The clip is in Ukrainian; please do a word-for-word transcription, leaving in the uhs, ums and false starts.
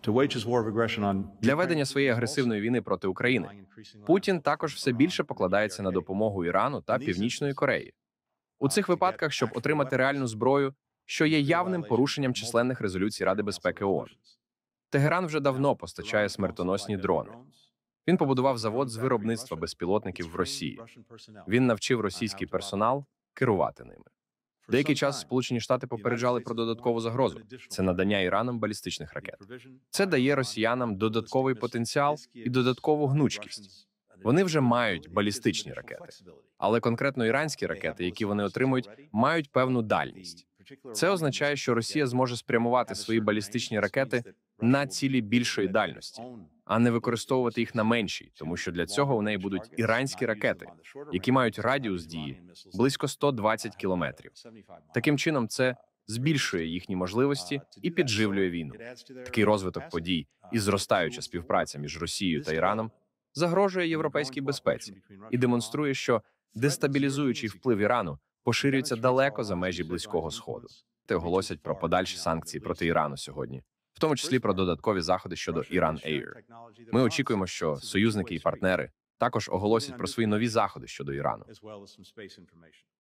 Для ведення своєї агресивної війни проти України Путін також все більше покладається на допомогу Ірану та Північної Кореї. У цих випадках, щоб отримати реальну зброю, що є явним порушенням численних резолюцій Ради безпеки ООН. Тегеран вже давно постачає смертоносні дрони. Він побудував завод з виробництва безпілотників в Росії. Він навчив російський персонал керувати ними. Деякий час Сполучені Штати попереджали про додаткову загрозу – це надання Іраном балістичних ракет. Це дає росіянам додатковий потенціал і додаткову гнучкість. Вони вже мають балістичні ракети. Але конкретно іранські ракети, які вони отримують, мають певну дальність. Це означає, що Росія зможе спрямувати свої балістичні ракети на цілі більшої дальності, а не використовувати їх на меншій, тому що для цього у неї будуть іранські ракети, які мають радіус дії близько ста двадцяти кілометрів. Таким чином, це збільшує їхні можливості і підживлює війну. Такий розвиток подій і зростаюча співпраця між Росією та Іраном загрожує європейській безпеці і демонструє, що дестабілізуючий вплив Ірану поширюється далеко за межі Близького Сходу. Те оголосять про подальші санкції проти Ірану сьогодні, в тому числі про додаткові заходи щодо Iran Air. Ми очікуємо, що союзники і партнери також оголосять про свої нові заходи щодо Ірану.